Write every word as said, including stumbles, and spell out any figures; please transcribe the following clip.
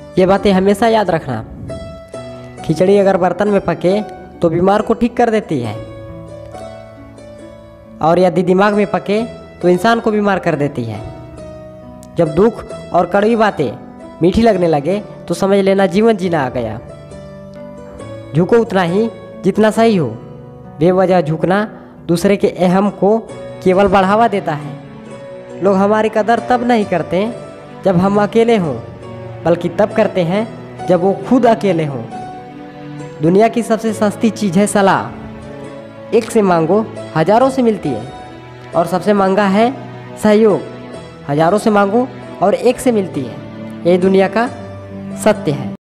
ये बातें हमेशा याद रखना। खिचड़ी अगर बर्तन में पके तो बीमार को ठीक कर देती है, और यदि दिमाग में पके तो इंसान को बीमार कर देती है। जब दुख और कड़वी बातें मीठी लगने लगे तो समझ लेना जीवन जीना आ गया। झुको उतना ही जितना सही हो। बेवजह झुकना दूसरे के अहम को केवल बढ़ावा देता है। लोग हमारी कदर तब नहीं करते जब हम अकेले हों, बल्कि तब करते हैं जब वो खुद अकेले हों। दुनिया की सबसे सस्ती चीज़ है सलाह। एक से मांगो हजारों से मिलती है, और सबसे महंगा है सहयोग। हजारों से मांगो और एक से मिलती है। यही दुनिया का सत्य है।